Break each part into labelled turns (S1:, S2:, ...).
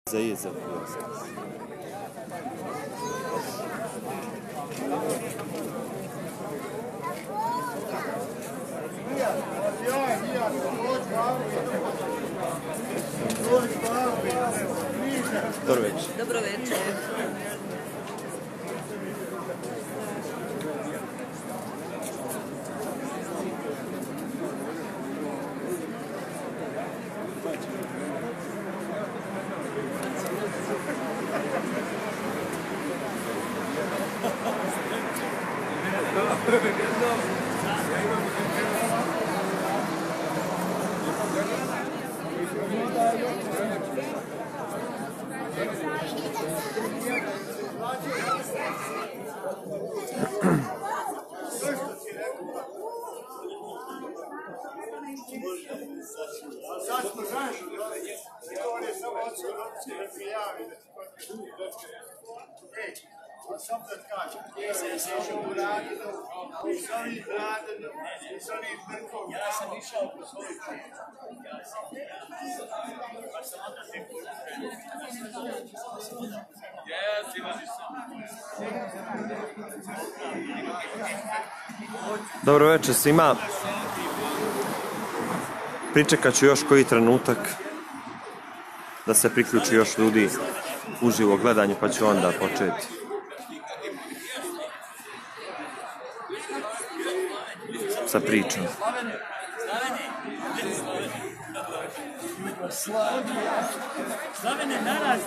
S1: za jezak. Dobro večer.
S2: Dobro večer.
S3: Ja sam išao po svoju čuju.
S1: Dobro večer svima. Pričekat ću još koji trenutak da se priključi još ljudi uživo gledanju, pa ću onda početi. Sa pričom.
S3: Slavene, naraz!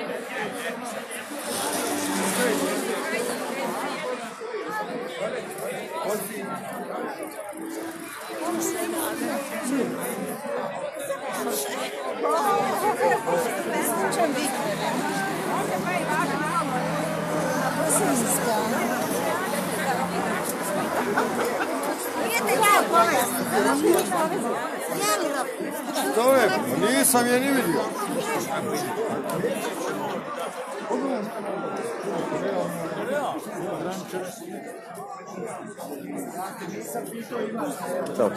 S4: Što je? Nisam je ni vidio.
S1: Dobro.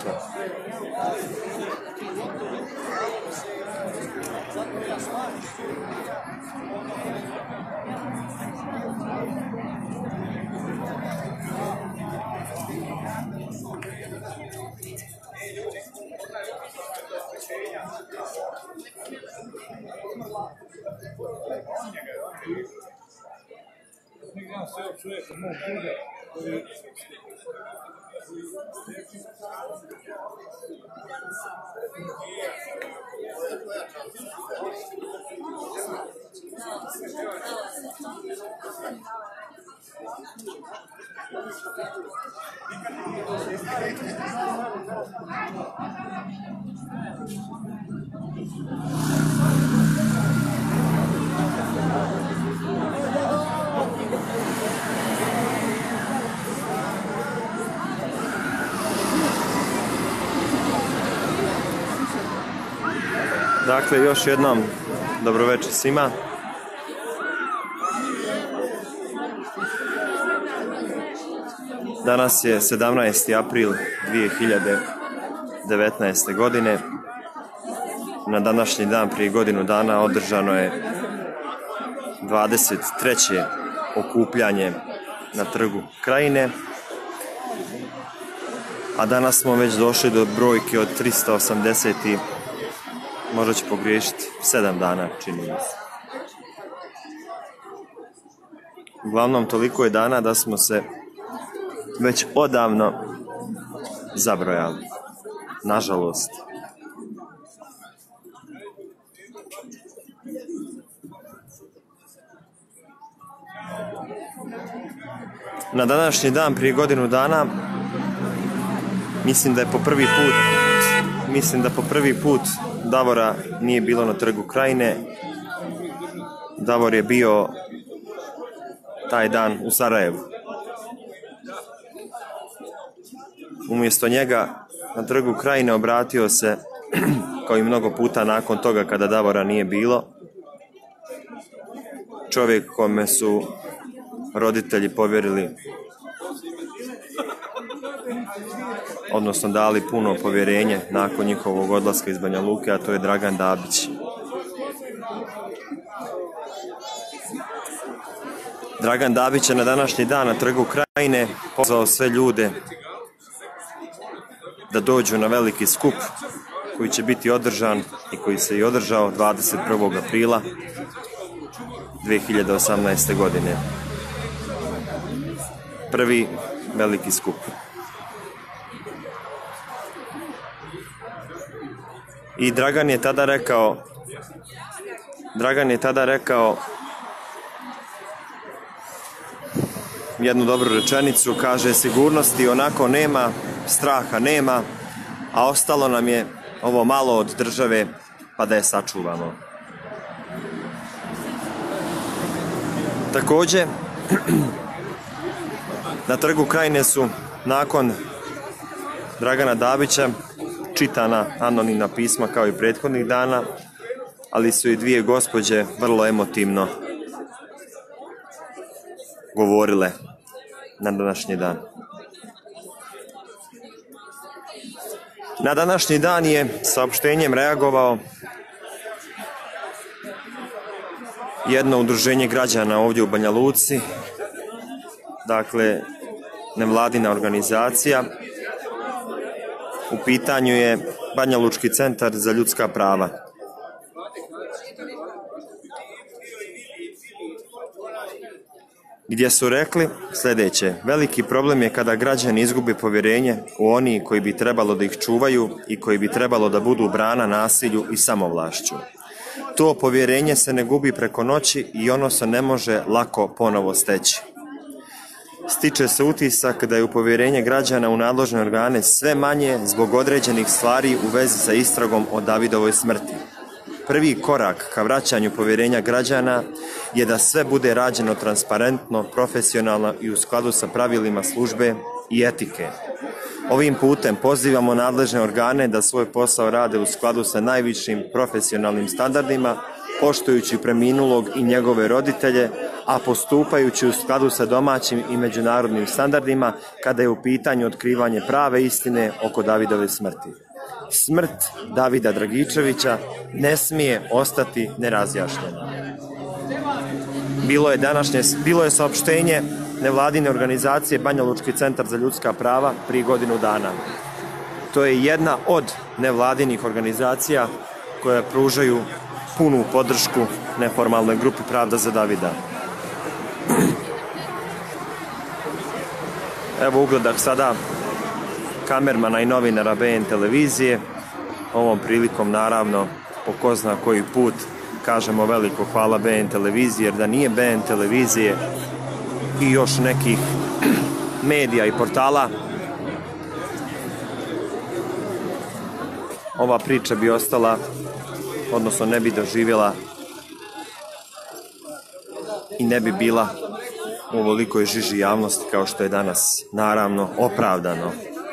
S1: Dakle, još jednom dobro večer svima. Danas je 17. april 2019. godine. Na današnji dan prije godinu dana održano je 23. okupljanje na Trgu Krajine. A danas smo već došli do brojke od 380. Možda ću pogriješiti 7 dana, čini mi se. Uglavnom, toliko je dana da smo se već odavno zabrojali. Nažalost. Na današnji dan prije godinu dana mislim da po prvi put Davora nije bilo na Trgu Krajine. Davor je bio taj dan u Sarajevu. Umjesto njega na Trgu Krajine obratio se, kao i mnogo puta nakon toga kada Davora nije bilo, čovjek kome su roditelji povjerili, odnosno dali puno povjerenje nakon njihovog odlaska iz Banja Luke, a to je Dragan Dabić. Dragan Dabić je na današnji dan na Trgu Krajine pozvao sve ljude da dođu na veliki skup koji će biti održan i koji se i održao 21. aprila 2018. godine. Prvi veliki skup. I Dragan je tada rekao jednu dobru rečenicu, kaže: sigurnosti onako nema, straha nema, a ostalo nam je ovo malo od države pa da je sačuvamo. Također, na Trgu Krajine su nakon Dragana Dabića čitana anonimna pisma kao i prethodnih dana, ali su i dvije gospođe vrlo emotivno govorile na današnji dan. Na današnji dan je saopštenjem reagovao jedno udruženje građana ovdje u Banja Luci, dakle nevladina organizacija. U pitanju je Banja Lučki centar za ljudska prava. Gdje su rekli sljedeće: veliki problem je kada građani izgube povjerenje u oni koji bi trebalo da ih čuvaju i koji bi trebalo da budu brana nasilju i samovlašću. To povjerenje se ne gubi preko noći i ono se ne može lako ponovo steći. Stiče se utisak da je povjerenje građana u nadležne organe sve manje zbog određenih stvari u vezi sa istragom o Davidovoj smrti. Prvi korak ka vraćanju povjerenja građana je da sve bude rađeno transparentno, profesionalno i u skladu sa pravilima službe i etike. Ovim putem pozivamo nadležne organe da svoj posao rade u skladu sa najvišim profesionalnim standardima, poštujući preminulog i njegove roditelje, a postupajući u skladu sa domaćim i međunarodnim standardima kada je u pitanju otkrivanje prave istine oko Davidove smrti. Smrt Davida Dragičevića ne smije ostati nerazjašnjena. Bilo je saopštenje nevladine organizacije Banja Lučki centar za ljudska prava prije godinu dana. To je jedna od nevladinih organizacija koje pružaju punu podršku neformalnoj grupi Pravda za Davida. Evo ugledak sada kamermana i novinara BN televizije. Ovom prilikom naravno po ko zna koji put kažemo veliko hvala BN televiziji, jer da nije BN televizije i još nekih medija i portala, ova priča bi ostala, odnosno ne bi doživjela i ne bi bila u ovolikoj žiži javnosti kao što je danas, naravno opravdano.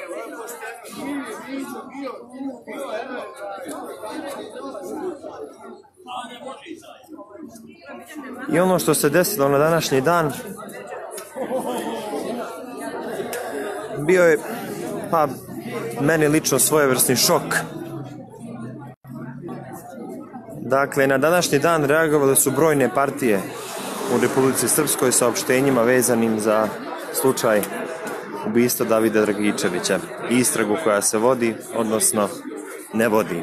S1: I ono što se desilo na današnji dan bio je, pa meni lično, svojevrsni šok. Dakle, na današnji dan reagovale su brojne partije u Republici Srpskoj saopštenjima vezanim za slučaj ubistva Davida Dragičevića i istragu koja se vodi, odnosno ne vodi.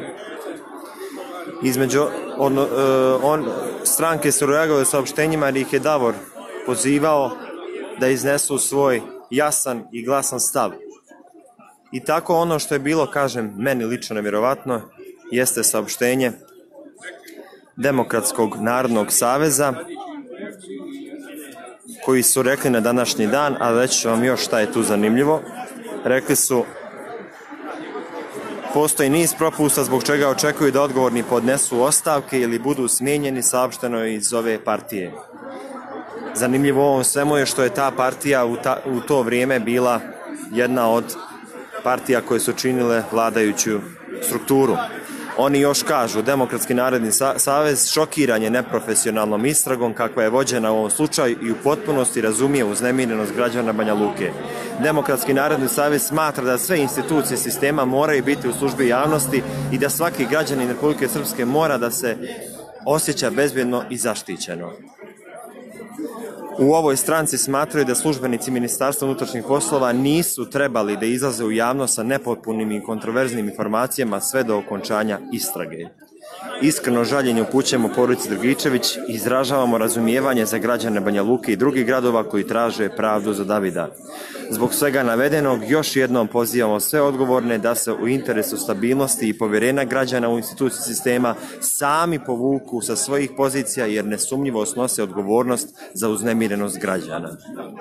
S1: Stranke su reagovale saopštenjima jer ih je Davor pozivao da iznesu svoj jasan i glasan stav. I tako ono što je bilo, kažem, meni lično nevjerovatno, jeste saopštenje Demokratskog narodnog saveza, koji su rekli na današnji dan, a reći ću vam još šta je tu zanimljivo. Rekli su: postoji niz propusta zbog čega očekuju da odgovorni podnesu ostavke ili budu smijenjeni, saopšteno iz ove partije. Zanimljivo u ovom svemu je što je ta partija u to vrijeme bila jedna od partija koje su činile vladajuću strukturu. Oni još kažu: Demokratski narodni savez šokiran je neprofesionalnom istragom kakva je vođena u ovom slučaju i u potpunosti razumije uznemirenost građana Banja Luke. Demokratski narodni savez smatra da sve institucije sistema moraju biti u službi javnosti i da svaki građanin Republike Srpske mora da se osjeća bezbjedno i zaštićeno. U ovoj stranci smatraju da službenici Ministarstva unutrašnjih poslova nisu trebali da izlaze u javnost sa nepotpunim i kontroverznim informacijama sve do okončanja istrage. Iskreno žaljenje upućujemo porodici Dragičević i izražavamo razumijevanje za građane Banja Luke i drugih gradova koji traže pravdu za Davida. Zbog svega navedenog još jednom pozivamo sve odgovorne da se u interesu stabilnosti i povjerenja građana u instituciju sistema sami povuku sa svojih pozicija jer nesumnjivo snose odgovornost za uznemirenost građana.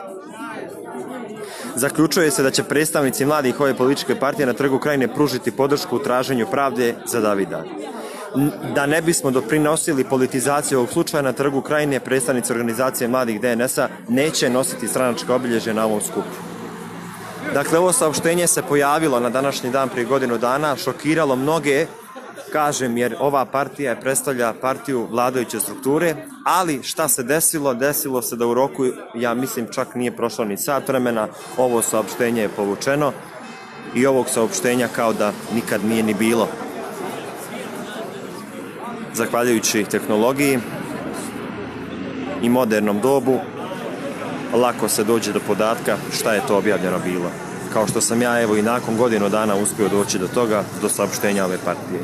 S1: Zaključuje se da će predstavnici mladih ove političke partije na Trgu Krajine pružiti podršku u traženju pravde za Davida. Da ne bismo doprinosili politizaciju ovog slučaja na Trgu Krajine, predstavnici organizacije mladih DNS-a neće nositi stranačka obilježja na ovom skupu. Dakle, ovo saopštenje se pojavilo na današnji dan prije godinu dana, šokiralo mnoge, kažem, jer ova partija predstavlja partiju vladajuće strukture, ali šta se desilo? Desilo se da u roku, ja mislim, čak nije prošlo ni sat vremena, ovo saopštenje je povučeno i ovog saopštenja kao da nikad nije ni bilo. Zahvaljujući tehnologiji i modernom dobu, lako se dođe do podatka šta je to objavljeno bilo. Kao što sam ja, evo, i nakon godinu dana uspio doći do toga, do saopštenja ove partije.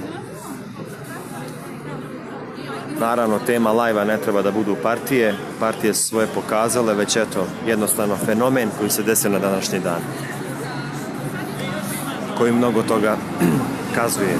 S1: Naravno, tema live-a ne treba da budu partije. Partije su svoje pokazale, već eto, jednostavno fenomen koji se desio na današnji dan. Koji mnogo toga kazuje.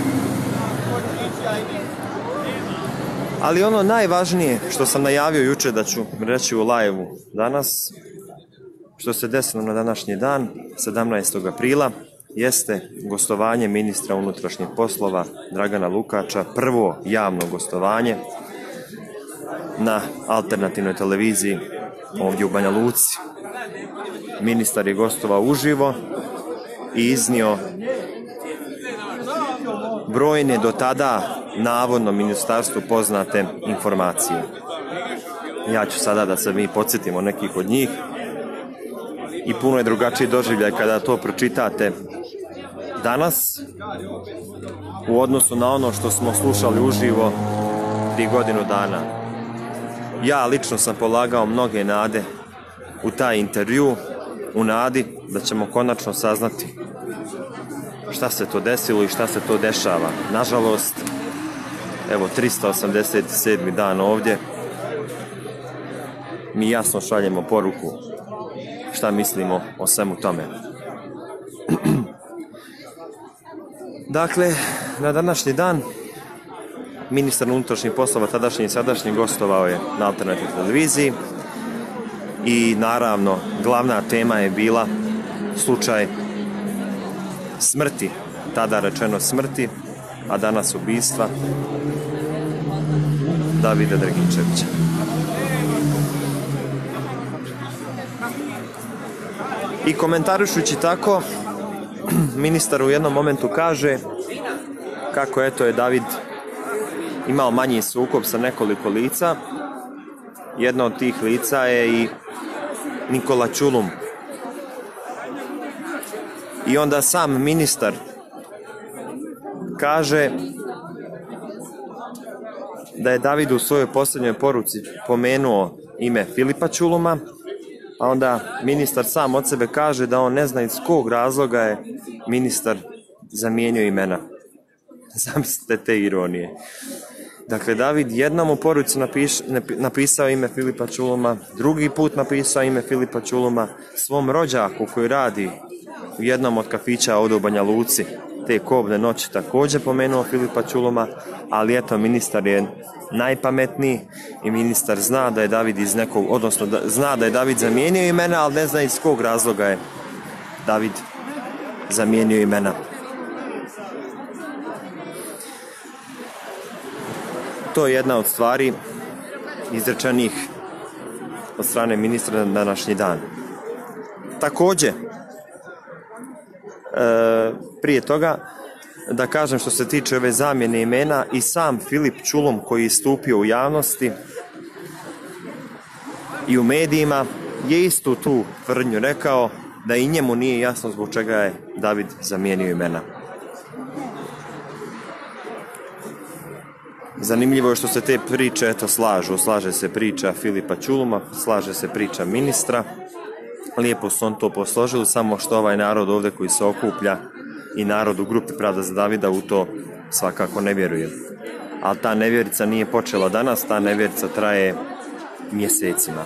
S1: Ali ono najvažnije što sam najavio jučer da ću reći u live-u danas, što se desilo na današnji dan, 17. aprila, jeste gostovanje ministra unutrašnjih poslova Dragana Lukača, prvo javno gostovanje na alternativnoj televiziji ovdje u Banja Luci. Ministar je gostovao uživo i iznio brojne do tada navodno ministarstvu poznate informacije. Ja ću sada da se mi podsjetimo nekih od njih i puno je drugačiji doživljaj kada to pročitate danas u odnosu na ono što smo slušali uživo prije godinu dana. Ja lično sam polagao mnoge nade u taj intervju, u nadi da ćemo konačno saznati šta se to desilo i šta se to dešava. Nažalost, evo 387. dan ovdje, mi jasno šaljemo poruku šta mislimo o svemu tome. Dakle, na današnji dan ministar unutrašnjih poslova, tadašnji i sadašnji, gostovao je na alternativnoj televiziji i naravno glavna tema je bila slučaj smrti, tada rečeno smrti, a danas ubistva Davida Dragičevića. I komentarišući tako, ministar u jednom momentu kaže kako eto je David imao manji sukob sa nekoliko lica. Jedno od tih lica je i Nikola Čulum. I onda sam ministar kaže da je David u svojoj posljednjoj poruci pomenuo ime Filipa Čuluma, a onda ministar sam od sebe kaže da on ne zna iz kog razloga je ministar zamijenio imena. Zamislite te ironije. Dakle, David jednom u poruci napisao ime Filipa Čuluma, drugi put napisao ime Filipa Čuluma, svom rođaku koji radi u jednom od kafića ovdje u Banja Luci te kobne noći također pomenuo Filipa Čuluma, ali eto, ministar je najpametniji i ministar zna da je David iz nekog, odnosno zna da je David zamijenio imena, ali ne zna iz kog razloga je David zamijenio imena. To je jedna od stvari izrečenih od strane ministra na današnji dan. Također, prije toga, da kažem što se tiče ove zamjene imena, i sam Filip Čulum koji je stupio u javnosti i u medijima je istu tu tvrdnju rekao da i njemu nije jasno zbog čega je David zamijenio imena. Zanimljivo je što se te priče eto slažu. Slaže se priča Filipa Ćuluma, slaže se priča ministra. Lijepo su on to posložili, samo što ovaj narod ovdje koji se okuplja i narod u grupi Pravda za Davida u to svakako ne vjeruje. Ali ta nevjerica nije počela danas, ta nevjerica traje mjesecima.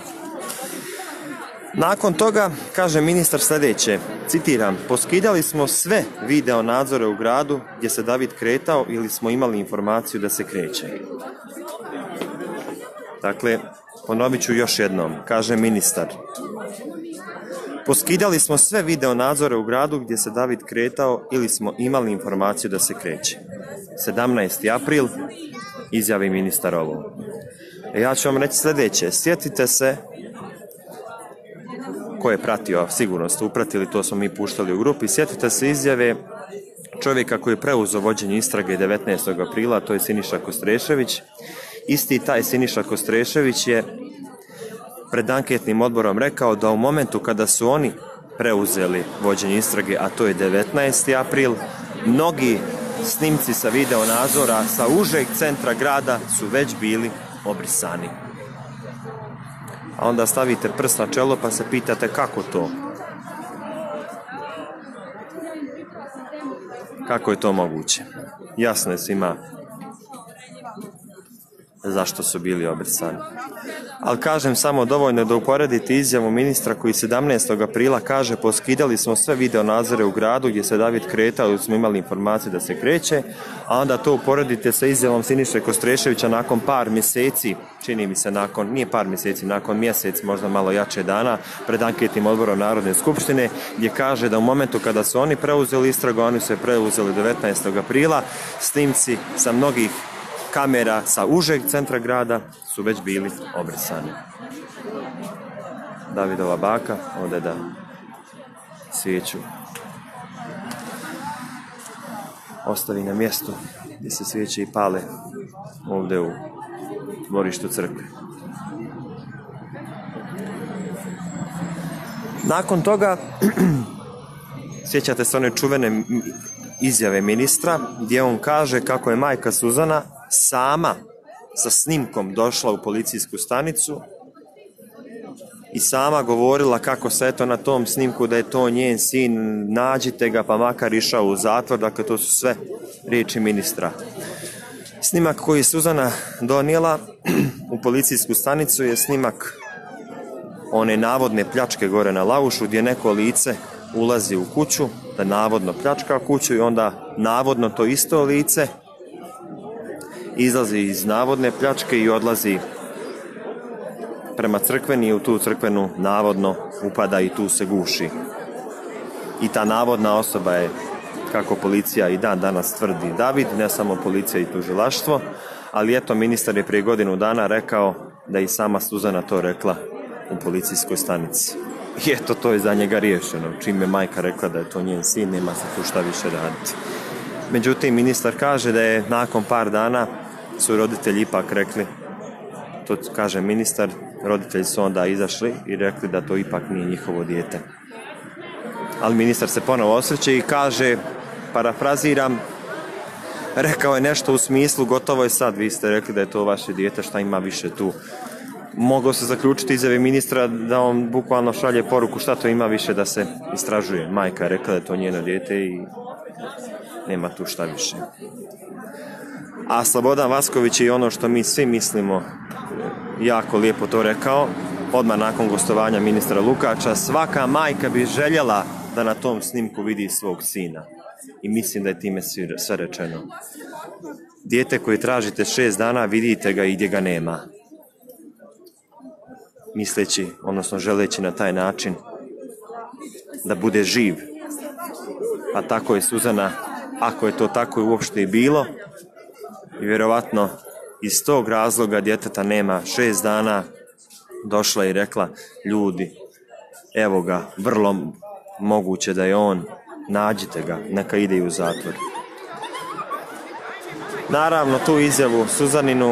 S1: Nakon toga, kaže ministar sljedeće, citiram, poskidali smo sve video nadzore u gradu gdje se David kretao ili smo imali informaciju da se kreće. Dakle, ponovit ću još jednom, kaže ministar. Poskidali smo sve video nadzore u gradu gdje se David kretao ili smo imali informaciju da se kreće. 17. april, izjavi ministar ovo. Ja ću vam reći sljedeće, sjetite se, ko je pratio, sigurno ste upratili, to smo mi puštali u grupi, sjetite se izjave čovjeka koji je preuzeo vođenje istrage 19. aprila, to je Siniša Kostrešević. Isti taj Siniša Kostrešević je pred anketnim odborom rekao da u momentu kada su oni preuzeli vođenje istrage, a to je 19. april, mnogi snimci sa video nadzora sa užeg centra grada su već bili obrisani. A onda stavite prst na čelo pa se pitate kako to? Kako je to moguće? Jasno je svima zašto su bili obrisani. Ali kažem samo dovoljno da uporedite izjavu ministra koji 17. aprila kaže poskidali smo sve video nadzore u gradu gdje se David kretao ili smo imali informaciju da se kreće, a onda to uporedite sa izjavom Siniše Kostreševića nakon par mjeseci, čini mi se nakon, nije par mjeseci, nakon mjesec, možda malo jače dana, pred anketnim odborom Narodne skupštine, gdje kaže da u momentu kada su oni preuzeli istragu, oni su je preuzeli 19. aprila, snimci sa mnogih kamera sa užeg centra grada su već bili obrisani. Davidova baka ode da svijeću ostavi na mjestu gdje se svijeće i pale ovdje u dvorištu crkve. Nakon toga sjećate se one čuvene izjave ministra gdje on kaže kako je majka Suzana sama sa snimkom došla u policijsku stanicu i sama govorila kako se eto na tom snimku da je to njen sin, nađite ga pa makar išao u zatvor, dakle to su sve riječi ministra. Snimak koji je Suzana donijela u policijsku stanicu je snimak one navodne pljačke gore na Laušu gdje neko lice ulazi u kuću, da navodno pljačka kuću i onda navodno to isto lice izlazi iz navodne pljačke i odlazi prema crkveni i u tu crkvenu navodno upada i tu se guši. I ta navodna osoba je, kako policija i dan danas tvrdi, David, ne samo policija i tužilaštvo, ali eto ministar je prije godinu dana rekao da i sama Suzana to rekla u policijskoj stanici. I eto to je za njega riješeno. Čim je majka rekla da je to njen sin, nema se tu šta više raditi. Međutim, ministar kaže da je nakon par dana su roditelji ipak rekli, to kaže ministar, roditelji su onda izašli i rekli da to ipak nije njihovo dijete. Ali ministar se ponovo osvrće i kaže, parafraziram, rekao je nešto u smislu, gotovo je sad, vi ste rekli da je to vaše dijete, šta ima više tu. Mogao se zaključiti izjave ministra da on bukvalno šalje poruku šta to ima više da se istražuje. Majka je rekla da je to njeno dijete i nema tu šta više. A Slobodan Vasković je ono što mi svi mislimo jako lijepo to rekao, odmah nakon gostovanja ministra Lukača, svaka majka bi željela da na tom snimku vidi svog sina. I mislim da je time sve rečeno. Dijete koje tražite 6 dana, vidite ga i gdje ga nema. Misleći, odnosno želeći na taj način da bude živ. Pa tako je Suzana, ako je to tako uopšte i bilo, i vjerovatno iz tog razloga djeteta nema 6 dana, došla i rekla, ljudi, evo ga, vrlo moguće da je on, nađite ga, neka ide i u zatvor. Naravno, tu izjavu Suzaninu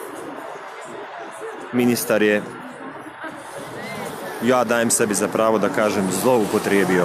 S1: ministar je, ja dajem sebi za pravo da kažem, zloupotrijebio.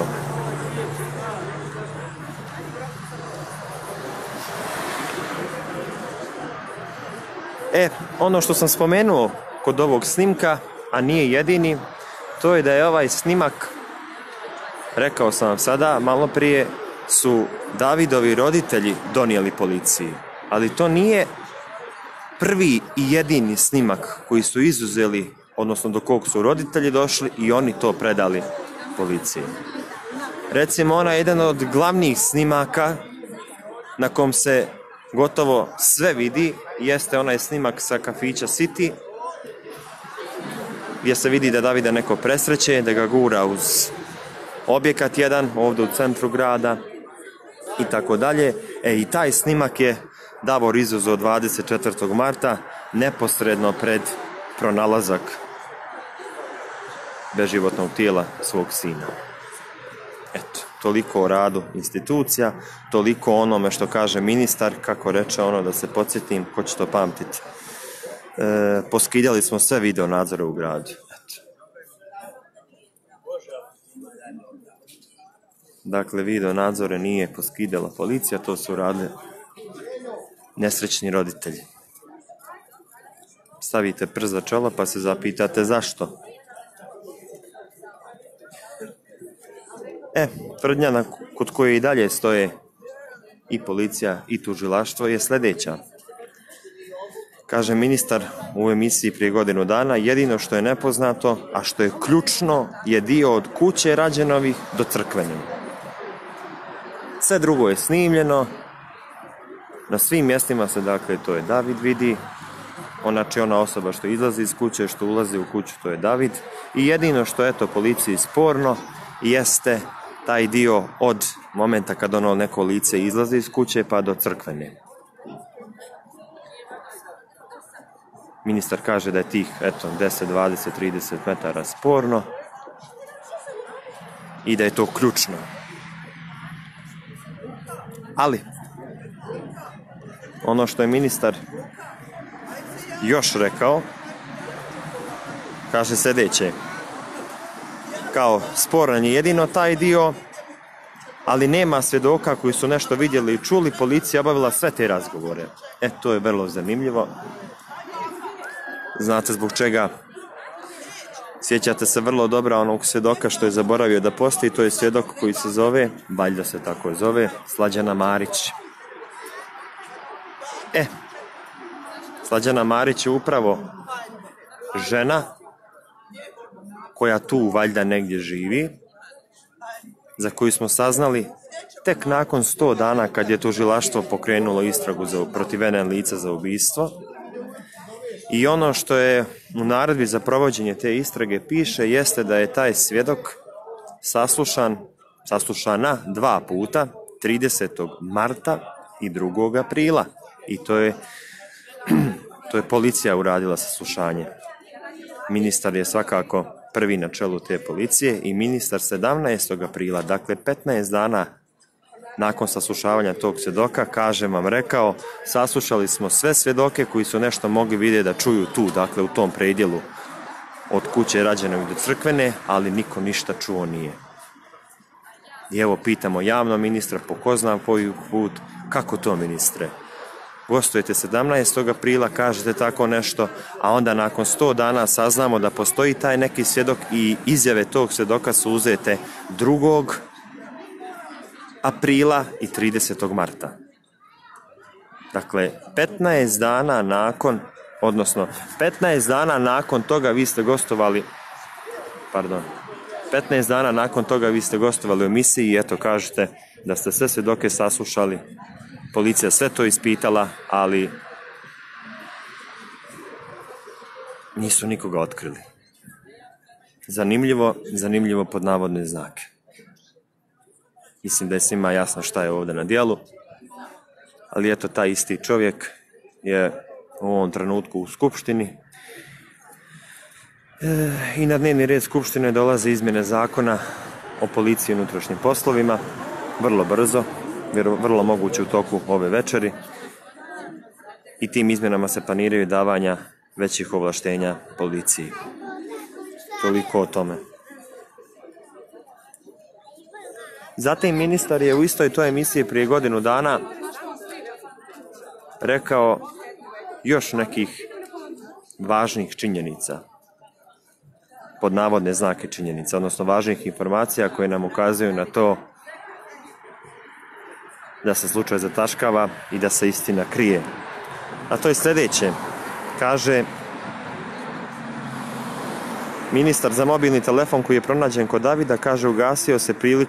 S1: Ono što sam spomenuo kod ovog snimka, a nije jedini, to je da je ovaj snimak, rekao sam vam sada, malo prije, su Davidovi roditelji donijeli policiji. Ali to nije prvi i jedini snimak koji su izuzeli, odnosno do kog su roditelji došli i oni to predali policiji. Recimo, onaj jedan od glavnih snimaka na kom se gotovo sve vidi jeste onaj snimak sa kafića City, gdje se vidi da Davida neko presreće, da ga gura uz objekat jedan ovdje u centru grada i tako dalje. I taj snimak je Davor izuzeo 24. marta neposredno pred pronalazak beživotnog tijela svog sina. Eto, toliko o radu institucija, toliko o onome što kaže ministar, kako reče ono, da se podsjetim, ko će to pamtiti. Poskidali smo sve video nadzore u gradu. Eto. Dakle, video nadzore nije poskidala policija, to su radili nesrećni roditelji. Stavite prst za čelo pa se zapitate zašto. Tvrdnja kod koje i dalje stoje i policija i tužilaštvo je sljedeća. Kaže ministar u emisiji prije godinu dana, jedino što je nepoznato, a što je ključno, je dio od kuće Rađenovih do Crkvene. Sve drugo je snimljeno, na svim mjestima se, dakle, to je David vidi, znači ona osoba što izlazi iz kuće, što ulazi u kuću, to je David, i jedino što je to policiji sporno jeste taj dio od momenta kad ono neko lice izlazi iz kuće pa do Crkvene. Ministar kaže da je tih 10, 20, 30 metara sporno i da je to ključno. Ali ono što je ministar još rekao, kaže sljedeće: kao sporan je jedino taj dio, ali nema svjedoka koji su nešto vidjeli i čuli, policija obavila sve te razgovore. To je vrlo zanimljivo. Znate zbog čega? Sjećate se vrlo dobro onog svjedoka što je zaboravio da postoji, to je svjedok koji se zove, valjda se tako zove, Slađana Marić. Slađana Marić je upravo žena koja tu valjda negdje živi, za koju smo saznali tek nakon 100 dana kad je tužilaštvo pokrenulo istragu protiv NN lica za ubistvo. I ono što je u naredbi za provođenje te istrage piše jeste da je taj svjedok saslušana 2 puta, 30. marta i 2. aprila. I to je policija uradila saslušanje. Ministar je svakako prvi na čelu te policije i ministar 17. aprila, dakle 15 dana nakon saslušavanja tog svjedoka, kažem vam, rekao, saslušali smo sve svjedoke koji su nešto mogli vidjeti da čuju tu, dakle u tom predjelu od kuće Rađenovih do Crkvene, ali niko ništa čuo nije. I evo pitamo javno ministra po ko zna koji put, kako to, ministre? Gostujete 17. aprila, kažete tako nešto, a onda nakon 100 dana saznamo da postoji taj neki svjedok i izjave tog svjedoka su uzete 2. aprila i 30. marta. Dakle, 15 dana nakon toga vi ste gostovali, 15 dana nakon toga vi ste gostovali u emisiji i eto kažete da ste sve svjedoke saslušali. Policija sve to ispitala, ali nisu nikoga otkrili. Zanimljivo pod navodne znake. Mislim da je svima jasno šta je ovdje na djelu, ali eto, taj isti čovjek je u ovom trenutku u skupštini i na dnevni red skupštine dolaze izmjene zakona o policiji i unutrašnjim poslovima, vrlo brzo, vrlo moguće u toku ove večeri, i tim izmjenama se planiraju davanja većih ovlaštenja policiji. Toliko o tome. Zatim ministar je u istoj toj emisiji prije godinu dana rekao još nekih važnih činjenica, pod navodne znake činjenica, odnosno važnih informacija koje nam ukazuju na to da se slučaj zataškava i da se istina krije. A to je sljedeće. Kaže ministar za mobilni telefon koji je pronađen kod Davida, kaže ugasio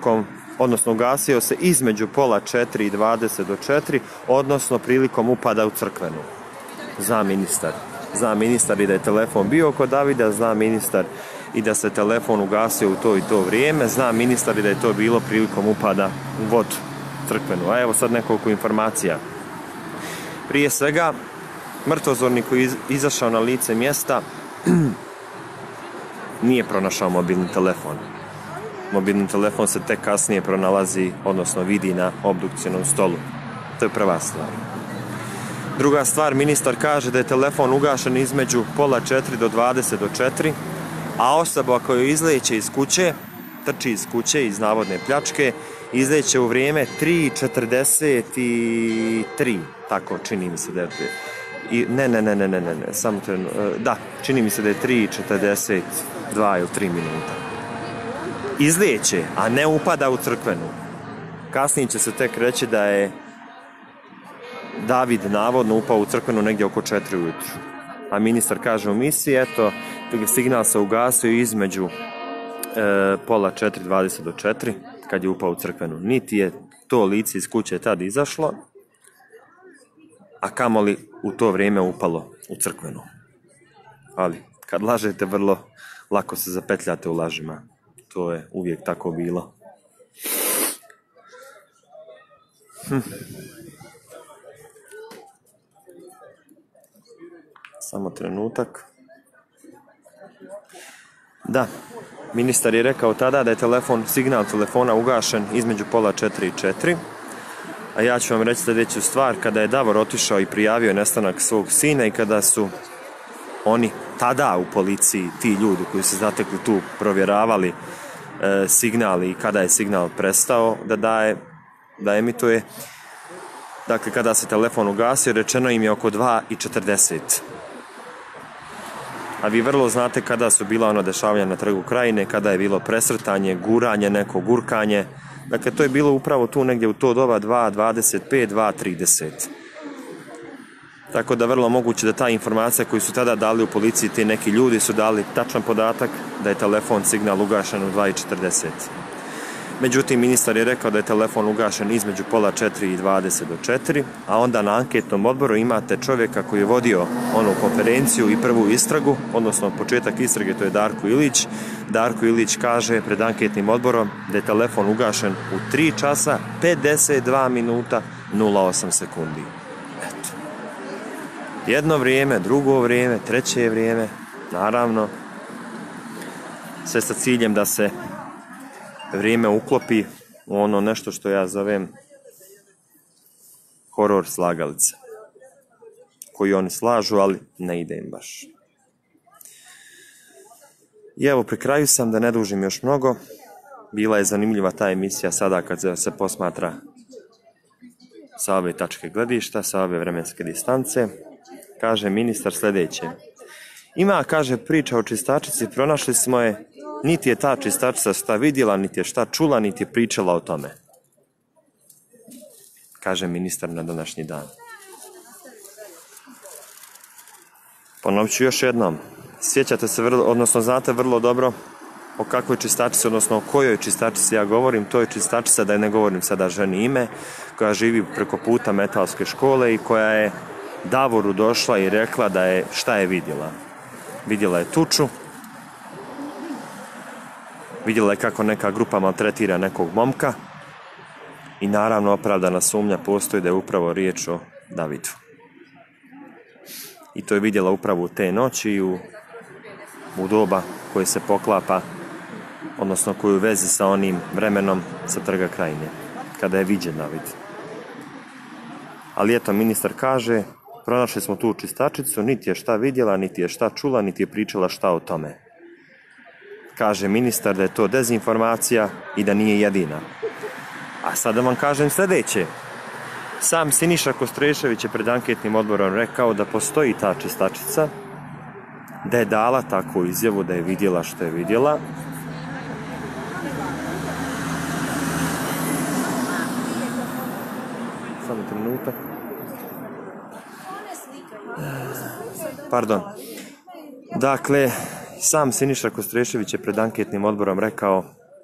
S1: se između pola 4 i 20 do 4, odnosno prilikom upada u crkvenu. Zna ministar i da je telefon bio kod Davida, zna ministar i da se telefon ugasio u to i to vrijeme, zna ministar i da je to bilo prilikom upada u vodu crkvenu. A evo sad nekoliko informacija. Prije svega, mrtvozornik koji je izašao na lice mjesta nije pronašao mobilni telefon. Mobilni telefon se tek kasnije pronalazi, odnosno vidi na obdukcijnom stolu. To je prva stvar. Druga stvar, ministar kaže da je telefon ugašen između pola 4 do 20 do 4, a osoba koju izleće iz kuće, trči iz kuće iz navodne pljačke, izleće u vrijeme 3:43, tako čini mi se da je. Čini mi se da je 3:42 ili 3 minuta. Izlijeće, a ne upada u crkvenu. Kasnije će se tek reći da je David navodno upao u crkvenu negdje oko 4 ujutru. A ministar kaže u misiji, eto, signal se ugasio između pola 4, 20 do 4, kad je upao u crkvenu. Niti je to lice iz kuće tad izašlo, a kamoli u to vrijeme upalo u crkvenu. Ali, kad lažete, vrlo lako se zapetljate u lažima. To je uvijek tako bilo. Samo trenutak. Da, ministar je rekao tada da je signal telefona ugašen između pola 4 i 4. A ja ću vam reći sljedeću stvar. Kada je Davor otišao i prijavio nestanak svog sina i kada su oni tada u policiji, ti ljudi koji su zatekli tu, provjeravali signal i kada je signal prestao da emituje, dakle kada se telefon ugasio, rečeno im je oko 2:40. A vi vrlo znate kada su bila ona dešavanja na Trgu Krajine, kada je bilo presrtanje, guranje, neko gurkanje. Dakle, to je bilo upravo tu negdje u to doba 2:25, 2:30. Tako da vrlo moguće da ta informacija koju su tada dali u policiji, ti neki ljudi su dali tačan podatak da je telefon signal ugašen u 2:40. Međutim, ministar je rekao da je telefon ugašen između pola 4 i 20 do 4, a onda na anketnom odboru imate čovjeka koji je vodio onu konferenciju i prvu istragu, odnosno početak istrage, to je Darko Ilić. Darko Ilić kaže pred anketnim odborom da je telefon ugašen u 3 časa, 52 minuta, 08 sekundi. Eto. Jedno vrijeme, drugo vrijeme, treće vrijeme, naravno, sve sa ciljem da se vrijeme uklopi u ono nešto što ja zovem horor slagalice, koji oni slažu, ali ne ide im baš. I evo, pri kraju sam, da ne dužim još mnogo. Bila je zanimljiva ta emisija sada kad se posmatra sa ove tačke gledišta, sa ove vremenske distance. Kaže ministar sljedeće. Ima, kaže, priča o čistačici, pronašli smo je, niti je ta čistačica šta vidjela, niti je šta čula, niti je pričala o tome. Kaže ministar na današnji dan. Ponovit ću još jednom. Sjećate se, odnosno znate vrlo dobro o kakvoj čistačici, odnosno o kojoj čistačici ja govorim. To je čistačica, da ne govorim sada ženi ime, koja živi preko puta metalske škole i koja je Davoru došla i rekla da je, šta je vidjela. Vidjela je tuču, vidjela je kako neka grupa maltretira nekog momka i naravno opravdana sumnja postoji da je upravo riječ o Davidu. I to je vidjela upravo u te noći u doba koje se poklapa, odnosno koju u vezi sa onim vremenom sa Trga Krajine, kada je viđen David. Ali eto, ministar kaže, pronašli smo tu čistačicu, niti je šta vidjela, niti je šta čula, niti je pričala šta o tome. Kaže ministar da je to dezinformacija i da nije jedina. A sad da vam kažem sljedeće. Sam Siniša Kostrešević je pred anketnim odborom rekao da postoji ta čistačica, da je dala takvu izjavu, da je vidjela što je vidjela. Samo trenutak. Pardon. Dakle, sam Siniša Kostrešević je pred anketnim odborom rekao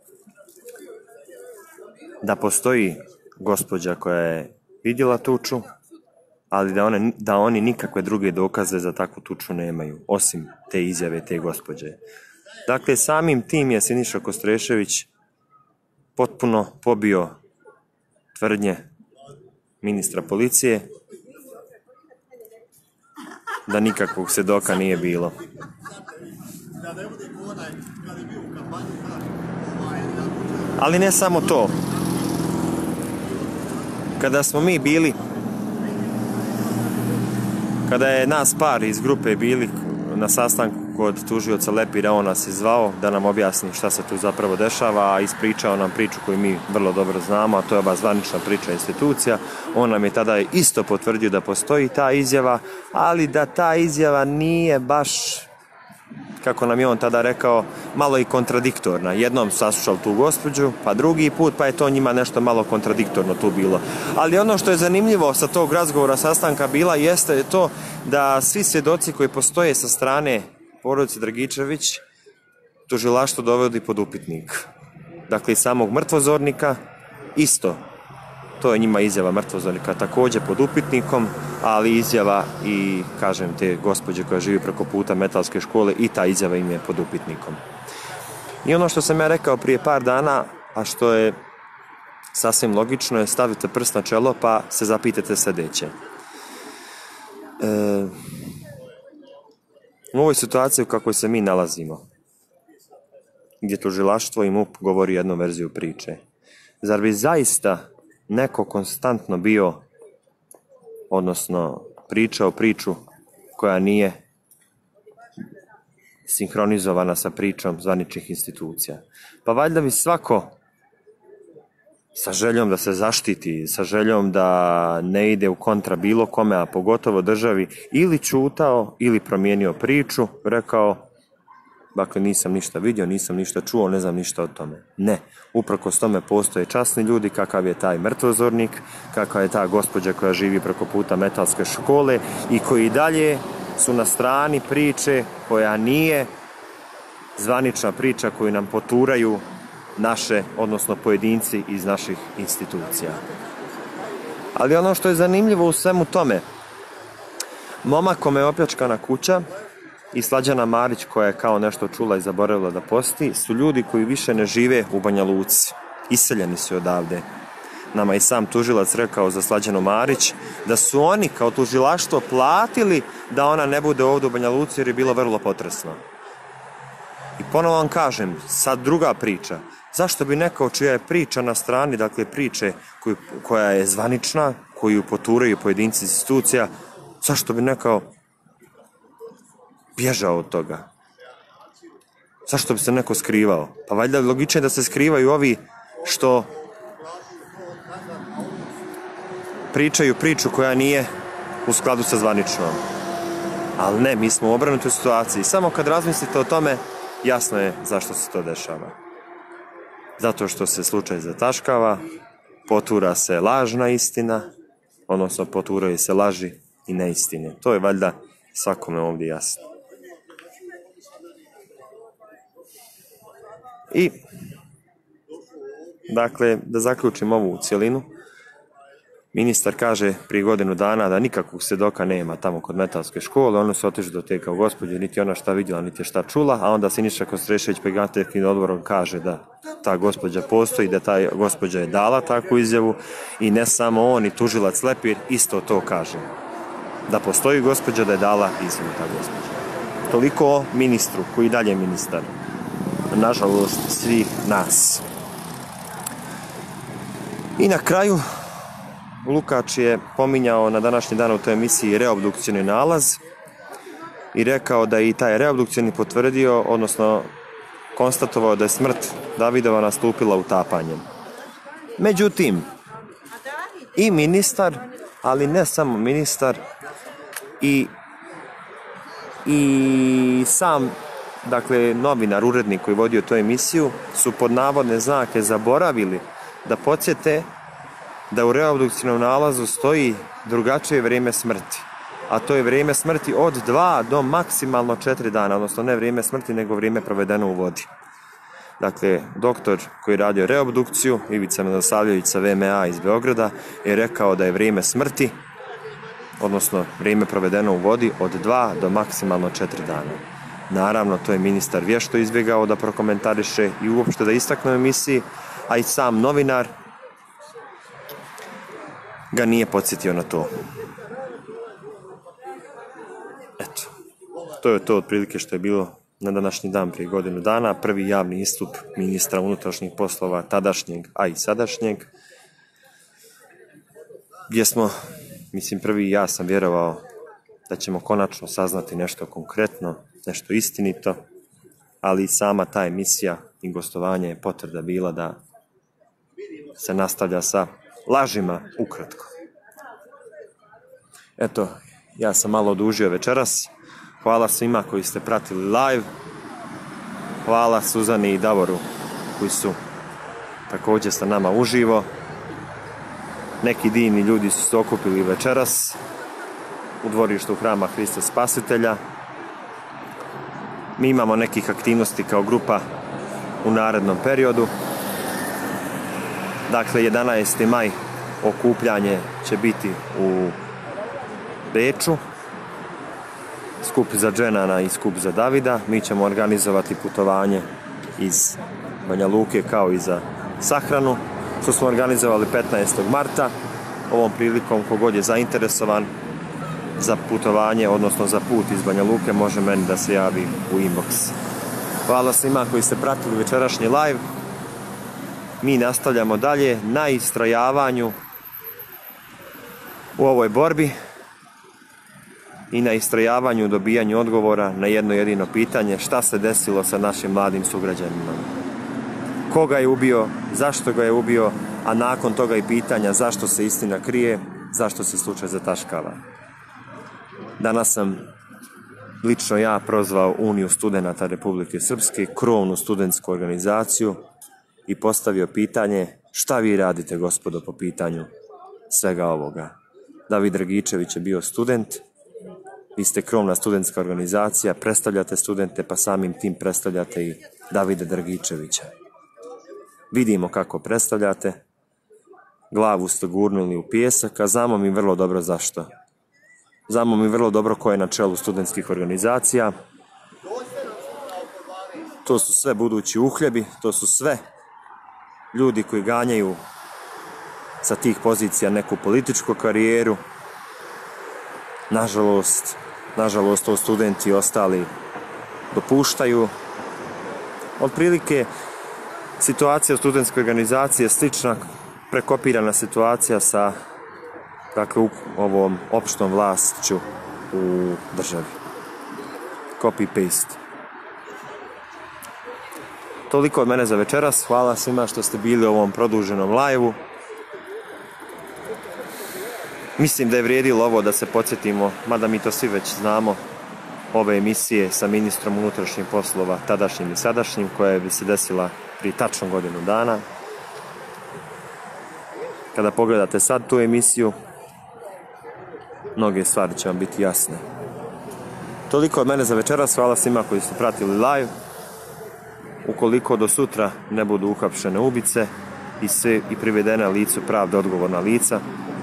S1: da postoji gospođa koja je vidjela tuču, ali da oni nikakve druge dokaze za takvu tuču nemaju, osim te izjave te gospođe. Dakle, samim tim je Siniša Kostrešević potpuno pobio tvrdnje ministra policije da nikakvog svjedoka nije bilo. Ali ne samo to. Kada je nas par iz grupe bili na sastanku kod tužioca Lepira, on nas je zvao da nam objasni šta se tu zapravo dešava, a ispričao nam priču koju mi vrlo dobro znamo, a to je ova zvanična priča institucija. On nam je tada isto potvrdio da postoji ta izjava, ali da ta izjava nije baš, kako nam je on tada rekao, malo i kontradiktorna. Jednom saslušao tu gospođu, pa drugi put, pa je to njima nešto malo kontradiktorno tu bilo. Ali ono što je zanimljivo sa tog razgovora, sastanka bila, jeste to da svi svjedoci koji postoje sa strane porodice Dragičević, tužilaštvo dovodi pod upitnik. Dakle, i samog mrtvozornika isto. To je njima izjava mrtvozornika također pod upitnikom, ali izjava i, kažem, te gospođe koja živi preko puta Metalske škole, i ta izjava im je pod upitnikom. I ono što sam ja rekao prije par dana, a što je sasvim logično, je stavite prst na čelo pa se zapitajte sljedeće. U ovoj situaciji u kakvoj se mi nalazimo, gdje tužilaštvo i MUP govori jednu verziju priče, zar bi zaista neko konstantno bio, odnosno pričao priču koja nije sinhronizovana sa pričom zvaničnih institucija? Pa valjda bi svako sa željom da se zaštiti, sa željom da ne ide u kontra bilo kome, a pogotovo državi, ili čutao ili promijenio priču, rekao, dakle, nisam ništa vidio, nisam ništa čuo, ne znam ništa o tome. Ne, uprkos tome postoje časni ljudi, kakav je taj mrtvozornik, kakva je ta gospođa koja živi preko puta Metalske škole i koji dalje su na strani priče koja nije zvanična priča koju nam poturaju naše, odnosno pojedinci iz naših institucija. Ali ono što je zanimljivo u svemu tome, momak kome je opljačkana kuća i Slađana Marić koja je kao nešto čula i zaboravila da posti, su ljudi koji više ne žive u Banja Luci. Iseljeni su odavde. Nama i sam tužilac rekao za Slađanu Marić da su oni kao tužilaštvo platili da ona ne bude ovdje u Banja Luci jer je bilo vrlo potresno. I ponovo vam kažem, sad druga priča. Zašto bi neko čija je priča na strani, dakle priče koja je zvanična, koju poturaju pojedinci institucija, zašto bi neko bježao od toga? Zašto bi se neko skrivao? Pa valjda logično je da se skrivaju ovi što pričaju priču koja nije u skladu sa zvaničnom. Ali ne, mi smo u obrnutoj situaciji. Samo kad razmislite o tome, jasno je zašto se to dešava. Zato što se slučaj zataškava, potura se lažna istina, odnosno poturaju se laži i neistine. To je valjda svakome ovdje jasno. I, dakle, da zaključim ovu cjelinu, ministar kaže prije godinu dana da nikakvog svjedoka nema tamo kod Metalske škole, oni su otišli do te kao gospođe, niti ona šta vidjela, niti šta čula, a onda Siniša Kostrešević pred anketnim odborom kaže da ta gospođa postoji, da ta gospođa je dala takvu izjavu i ne samo on, i tužilac Lepir isto to kaže. Da postoji gospođa, da je dala izjavu ta gospođa. Toliko o ministru, koji dalje je ministar. Nažalost, svih nas. I na kraju, Lukač je pominjao na današnji dan u toj emisiji reobdukcioni nalaz i rekao da je i taj reobdukcioni potvrdio, odnosno konstatovao da je smrt Davidova nastupila utapanjem. Međutim, i ministar ali ne samo ministar, i sam, dakle, novinar, urednik koji vodio tu emisiju su pod navodne znake zaboravili da podsjete da u reobdukcijnom nalazu stoji drugačije vrijeme smrti. A to je vrijeme smrti od 2 do maksimalno 4 dana, odnosno ne vrijeme smrti, nego vrijeme provedeno u vodi. Dakle, doktor koji je radio reobdukciju, Ivica Milosavljević sa VMA iz Beograda, je rekao da je vrijeme smrti, odnosno vrijeme provedeno u vodi, od 2 do maksimalno 4 dana. Naravno, to je ministar vješto izbjegao da prokomentariše i uopšte da istakne u emisiji, a i sam novinar ga nije podsjetio na to. Eto, to je to otprilike što je bilo na današnji dan prije godinu dana. Prvi javni istup ministra unutrašnjih poslova tadašnjeg, a i sadašnjeg, gdje smo, mislim, prvi ja sam vjerovao da ćemo konačno saznati nešto konkretno, nešto istinito, ali i sama ta emisija i gostovanje je potvrda bila da se nastavlja sa lažima ukratko. Eto, ja sam malo odužio večeras. Hvala svima koji ste pratili live. Hvala Suzani i Davoru koji su također sa nama uživo. Neki divni ljudi su se okupili večeras u dvorištu Hrama Hrista Spasitelja. Mi imamo nekih aktivnosti kao grupa u narednom periodu. Dakle, 11. maj okupljanje će biti u Beču. Skup za Dženana i skup za Davida. Mi ćemo organizovati putovanje iz Banja Luke kao i za sahranu, što smo organizovali 15. marta. Ovom prilikom kogod je zainteresovan za putovanje, odnosno za put iz Banja Luke, može meni da se javi u inbox. Hvala svima koji ste pratili večerašnji live. Mi nastavljamo dalje na istrajavanju u ovoj borbi i na istrajavanju, dobijanju odgovora na jedno jedino pitanje: šta se desilo sa našim mladim sugrađanima? Ko ga je ubio, zašto ga je ubio, a nakon toga i pitanja zašto se istina krije, zašto se slučaj zataškava. Danas sam lično ja prozvao Uniju studenata Republike Srpske, krovnu studentsku organizaciju, i postavio pitanje: šta vi radite, gospodo, po pitanju svega ovoga? David Dragičević je bio student, vi ste krovna studentska organizacija, predstavljate studente, pa samim tim predstavljate i Davida Dragičevića. Vidimo kako predstavljate, glavu ste gurnuli u pijesak, a znamo mi vrlo dobro zašto. Znamo mi vrlo dobro ko je na čelu studentskih organizacija. To su sve budući uhljebi, to su sve ljudi koji ganjaju sa tih pozicija neku političku karijeru. Nažalost, to studenti ostali dopuštaju. Otprilike, situacija u studentskoj organizaciji je slična, prekopirana situacija sa, dakle, ovom opštom vlašću u državi. Copy-paste. Toliko od mene za večeras. Hvala svima što ste bili u ovom produženom live-u. Mislim da je vrijedilo ovo da se podsjetimo, mada mi to svi već znamo, ove emisije sa ministrom unutrašnjih poslova, tadašnjim i sadašnjim, koja bi se desila prije tačno godinu dana. Kada pogledate sad tu emisiju, mnoge stvari će vam biti jasne. Toliko od mene za večeras. Hvala svima koji ste pratili live. Ukoliko do sutra ne budu uhapšene ubice i privedene licu pravde odgovorna lica,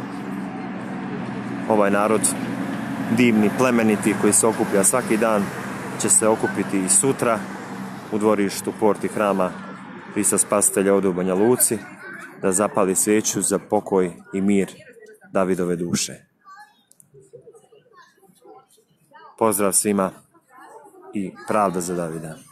S1: ovaj narod divni, plemeniti, koji se okuplja svaki dan, će se okupiti i sutra u dvorištu Porti Hrama Hrista Spasitelja ovdje u Banja Luci, da zapali svijeću za pokoj i mir Davidove duše. Pozdrav svima i pravda za Davida.